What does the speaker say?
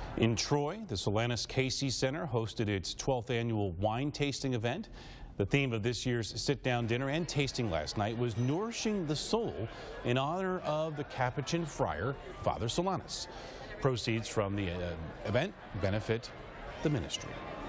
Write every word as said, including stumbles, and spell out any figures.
In Troy, the Solanus Casey Center hosted its twelfth annual wine tasting event. The theme of this year's sit-down dinner and tasting last night was Nourishing the Soul in honor of the Capuchin friar, Father Solanus. Proceeds from the uh, event benefit the ministry.